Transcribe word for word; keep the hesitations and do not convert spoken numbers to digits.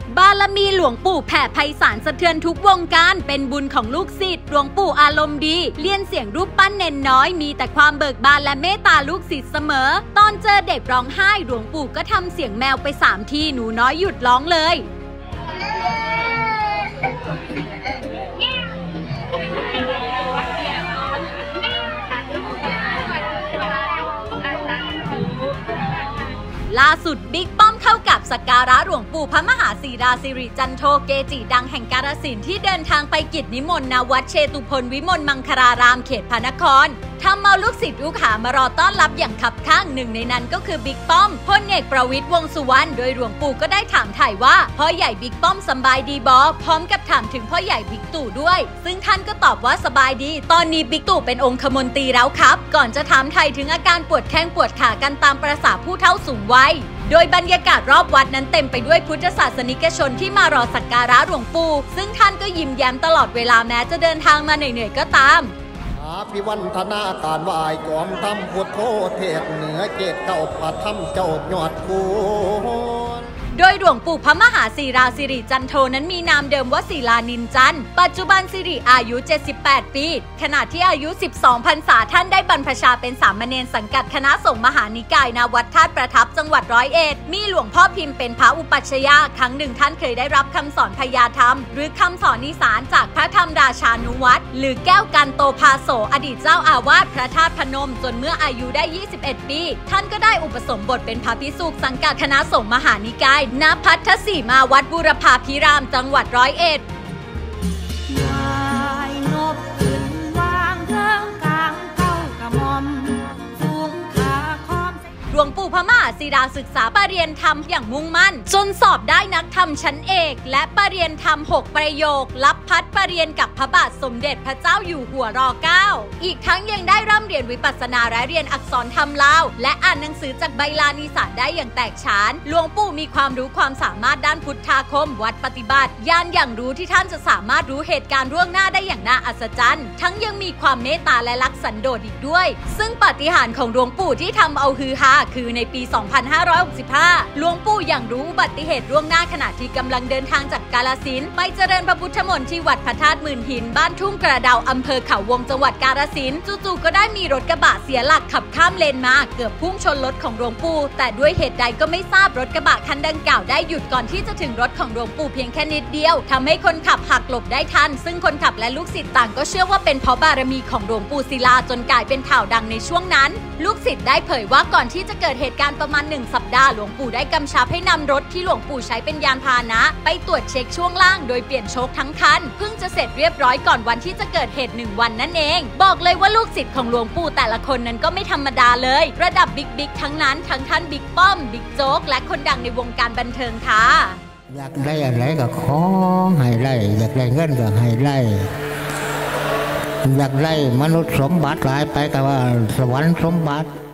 บารมีหลวงปู่แผ่ไพศาลสะเทือนทุกวงการเป็นบุญของลูกศิษย์หลวงปู่อารมณ์ดีเลียนเสียงรูปปั้นเนนน้อยมีแต่ความเบิกบานและเมตตาลูกศิษย์เสมอตอนเจอเด็กร้องไห้หลวงปู่ก็ทำเสียงแมวไปสามทีหนูน้อยหยุดร้องเลยล่าสุดบิ๊กป้อมเข้ากับสักการะหลวงปู่พระมหาศิราสิริจันโทเกจิดังแห่งกาฬสินธุ์ที่เดินทางไปกิจนิมนต์ณวัดเชตุพนวิมลมังคลารามเขตพระนครทำเอาลูกศิษย์ลูกหามารอต้อนรับอย่างคับข้างหนึ่งในนั้นก็คือบิ๊กป้อมพลเอกประวิตรวงษ์สุวรรณโดยหลวงปู่ก็ได้ถามถ่ายว่าพ่อใหญ่บิ๊กป้อมสบายดีบอพร้อมกับถามถึงพ่อใหญ่บิ๊กตู่ด้วยซึ่งท่านก็ตอบว่าสบายดีตอนนี้บิ๊กตู่เป็นองคมนตรีแล้วครับก่อนจะถามไทยถึงอาการปวดแข้งปวดขากันตามประสาผู้เฒ่าสูงวัยโดยบรรยากาศรอบวัดนั้นเต็มไปด้วยพุทธศาสนิกชนที่มารอสักการะหลวงปู่ซึ่งท่านก็ยิ้มแย้มตลอดเวลาแม้จะเดินทางมาเหนื่อยๆก็ตามอาภิวันธนาการวายกอมทำพุทโธเทศเหนือเกตเก่าพระธรรมเจ้ายอดคูโดยหลวงปู่พระมหาศิราสิริจันโทนั้นมีนามเดิมว่าศิลานินจันทร์ปัจจุบันสิริอายุเจ็ดสิบแปดปีขณะที่อายุสิบสองพรรษาท่านได้บรรพชาเป็นสามเณรสังกัดคณะสงฆ์มหานิกายณวัดธาตุประทับจังหวัดร้อยเอ็ดมีหลวงพ่อพิมพ์เป็นพระอุปัชฌาย์ครั้งหนึ่งท่านเคยได้รับคำสอนพญาธรรมหรือคำสอนนิสานจากพระธรรมราชานุวัตรหรือแก้วกันโตภาโสอดีตเจ้าอาวาสพระธาตุพนมจนเมื่ออายุได้ยี่สิบเอ็ดปีท่านก็ได้อุปสมบทเป็นพระภิกษุสังกัดคณะสงฆ์มหานิกายณพัทสีมาวัดบูรพาภิรามจังหวัดร้อยเอ็ดหลวงปู่พระมหาศิราศึกษาปรริญญาธรรมอย่างมุ่งมั่นจนสอบได้นักธรรมชั้นเอกและปรริญญาธรรมหกประโยครับพัดปรริญญากับพระบาทสมเด็จพระเจ้าอยู่หัวรเก้าอีกทั้งยังได้ร่ำเรียนวิปัสสนาและเรียนอักษรธรรมลาวและอ่านหนังสือจากใบลานิสานได้อย่างแตกฉานหลวงปู่มีความรู้ความสามารถด้านพุทธาคมวัดปฏิบัติญาณอย่างรู้ที่ท่านจะสามารถรู้เหตุการณ์ล่วงหน้าได้อย่างน่าอัศจรรย์ทั้งยังมีความเมตตาและรักสันโดษอีกด้วยซึ่งปาฏิหาริย์ของหลวงปู่ที่ทำเอาฮือฮาคือในปีสองพันห้าร้อยหกสิบห้าหลวงปู่อย่างรู้อุบัติเหตุล่วงหน้าขณะที่กำลังเดินทางจากกาฬสินธุ์ไปเจริญพระพุทธมนต์ที่วัดพระธาตุหมื่นหินบ้านทุ่งกระเดาอำเภอเขาวงจังหวัดกาฬสินธุ์จู่ๆก็ได้มีรถกระบะเสียหลักขับข้ามเลนมาเกือบพุ่งชนรถของหลวงปู่แต่ด้วยเหตุใดก็ไม่ทราบรถกระบะคันดังกล่าวได้หยุดก่อนที่จะถึงรถของหลวงปู่เพียงแค่นิดเดียวทำให้คนขับหักหลบได้ทันซึ่งคนขับและลูกศิษย์ต่างก็เชื่อว่าเป็นเพราะบารมีของหลวงปู่ศิลาจนกลายเป็นข่าวดังในช่วงนั้นลูกศิษย์ได้เผยว่าก่อนที่จะเกิดเหตุการณ์ประมาณหนึ่งสัปดาห์หลวงปู่ได้กำชับให้นำรถที่หลวงปู่ใช้เป็นยานพาหนะไปตรวจเช็คช่วงล่างโดยเปลี่ยนโชคทั้งคันเพิ่งจะเสร็จเรียบร้อยก่อนวันที่จะเกิดเหตุหนึ่งวันนั่นเองบอกเลยว่าลูกศิษย์ของหลวงปู่แต่ละคนนั้นก็ไม่ธรรมดาเลยระดับบิ๊กบิ๊กทั้งนั้นทั้งท่านบิ๊กป้อมบิ๊กโจ๊กและคนดังในวงการบันเทิงค่ะอยากได้อะไรก็ขอให้ไล่อยากได้เงินก็ให้ไล่อยากได้มนุษย์สมบัติหลายไปก็ว่าสวรรค์สมบัติ